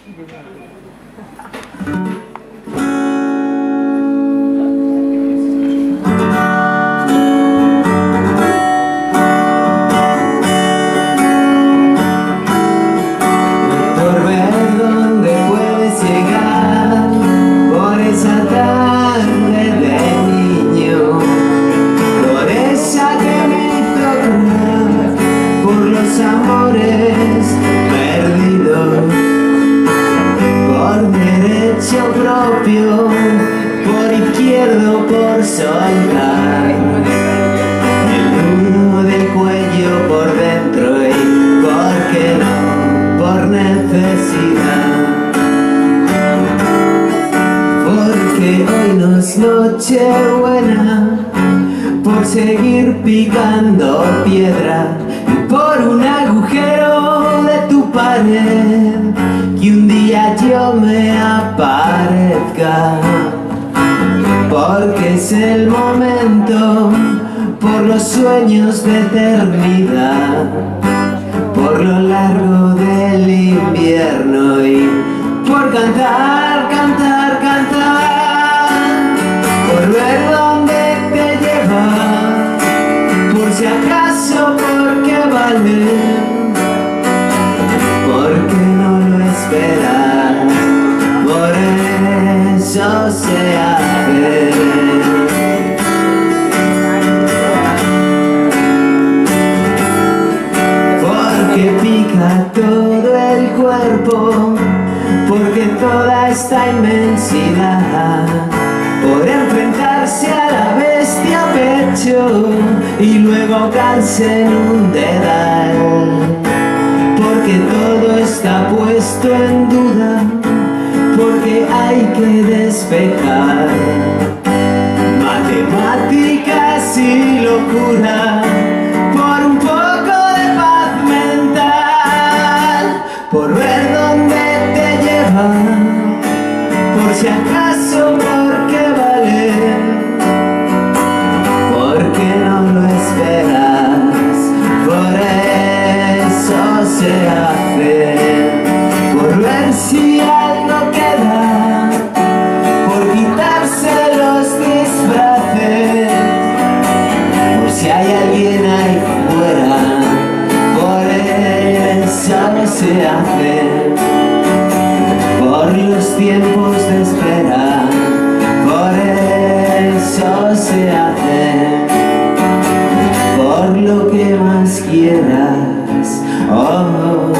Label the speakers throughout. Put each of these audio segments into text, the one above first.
Speaker 1: Por izquierdo, por soltar el nudo del cuello por dentro y por qué no, por necesidad, porque hoy no es noche buena, por seguir picando piedra y por un agujero de tu pared que un día yo me aparezca, porque es el momento, por los sueños de eternidad, por lo largo del invierno y por cantar, cantar, cantar, por ver dónde te lleva, por si acaso, porque vale, porque no lo esperas, por eso se hace. Porque pica todo el cuerpo, porque toda esta inmensidad, por enfrentarse a la bestia a pecho y luego ahogarse en un dedal, porque todo está puesto en duda, porque hay que despejar matemáticas y locura por un poco de paz mental, por ver dónde te lleva, por si acaso, porque vale, porque no lo esperas, por eso se hace, por ver si algo queda, por quitarse los disfraces, por si hay alguien ahí fuera, por eso se hace, por los tiempos de espera, por eso se hace, por lo que más quieras, oh.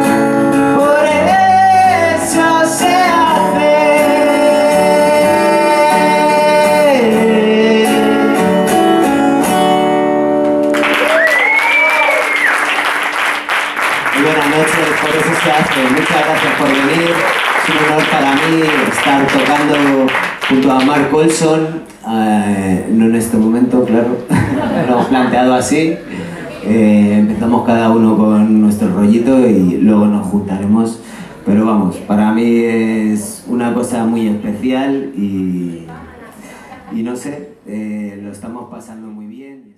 Speaker 1: Muchas gracias por venir, es un honor para mí estar tocando junto a Mark Olson, no en este momento, claro, lo hemos planteado así, empezamos cada uno con nuestro rollito y luego nos juntaremos, pero vamos, para mí es una cosa muy especial y no sé, lo estamos pasando muy bien.